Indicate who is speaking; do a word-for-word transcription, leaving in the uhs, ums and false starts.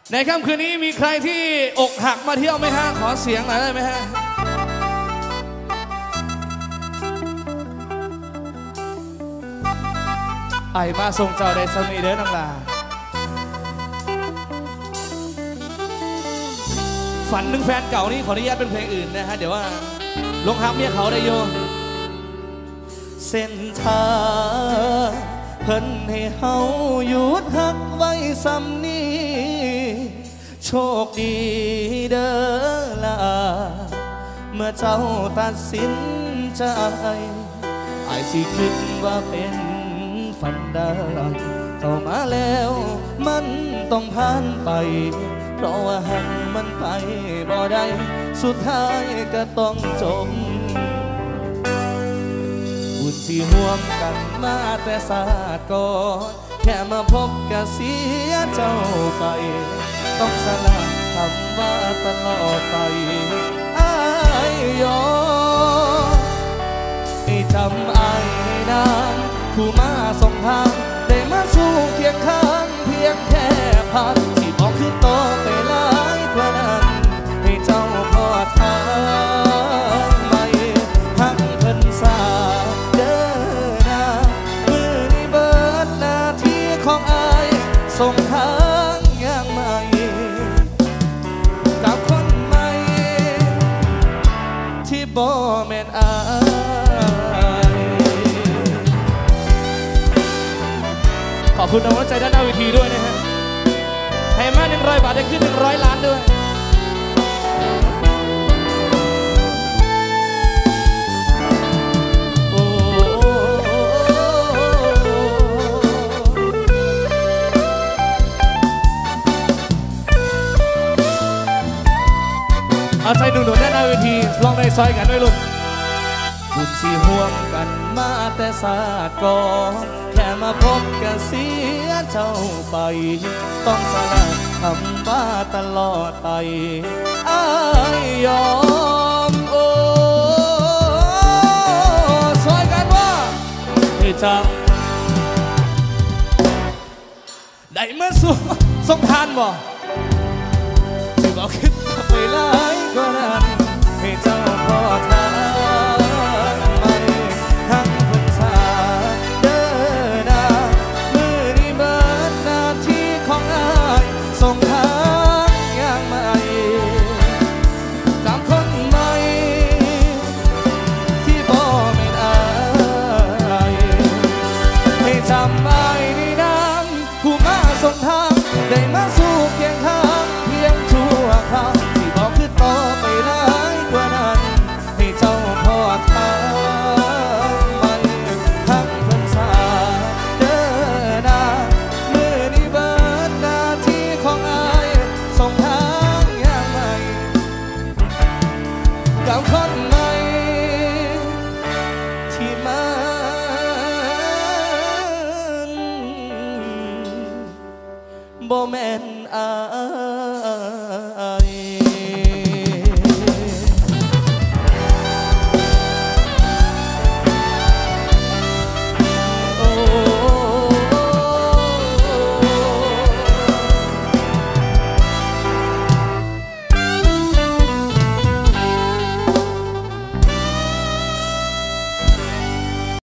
Speaker 1: ในค่ำคืนนี้มีใครที่อกหักมาเที่ยวไหมฮะขอเสียงหน่อยได้ไหมฮะไอ้มาส่งเจ้าได้สมีเด้อน้องลาฝันหนึ่งแฟนเก่านี่ขออนุญาตเป็นเพลงอื่นนะฮะเดี๋ยวว่าลงฮักเมียเขาได้โยเส้นทางเพิ่นให้เฮาหยุดฮักไว้ซ้ำนี้โชคดีเด้อล่ะเมื่อเจ้าตัดสินใจไอ้สิคิดว่าเป็นฝันได้เข้ามาแล้วมันต้องผ่านไปเพราะว่าหักมันไปบ่ได้สุดท้ายก็ต้องจบบุญที่ห่วมกันมาแต่ศาสตร์ก่อนแค่มาพบก็เสียเจ้าไปต้องสละคำว่าตลอดไปอ้ายยอมให้จำอ้ายในนามผู้มาส่งทางได้มาสู้เคียงข้างเพียงแค่พันที่บอกคือโตไปหลายกว่านั้นให้เจ้าพอทางไม่หักเพิ่นสาเด้อนะมือนี้เบิดหน้าที่ของอ้ายส่งทางอย่างใหม่กับคนใหม่ที่บ่แม่นอ้ายขอบคุณน้ำใจด้านหน้าเวทีด้วยนะฮะให้มาหนึ่งร้อยบาทได้ขึ้นหนึ่งร้อยล้านด้วยเอาใจหนุ่มๆด้านหน้าเวทีลองได้ซอยกันด้วยลุ่นบุญที่ห่วงกันมาแต่ศาสตร์ก่อนแค่มาพบก็เสียเจ้าไปต้องสละคำว่าตลอดไปอ้ายยอมโอ้ซอยกันว่าให้จำได้มาสู่สงทานบ่ที่บอกคิดไปหลายกว่านั้นให้เจ้าพอทางไม่หักเพิ่นสาเด้อนะมือนี้เบิดหน้าที่ของอ้ายส่งทางอย่างใหม่กับคนใหม่ที่บ่แม่นอ้ายให้จำอ้ายในนามผู้มาส่งทางได้มาสู่เคียงข้างเพียงชั่วคราวที่บอกคือต่อไปหลายกว่านั้นให้เจ้าพอทางไม่หักเพิ่นสาเด้อนะมือนี้เบิดหน้าที่ของอ้ายส่งทางอย่างใหม่กับคนใหม่ที่มันบ่แม่นอ้าย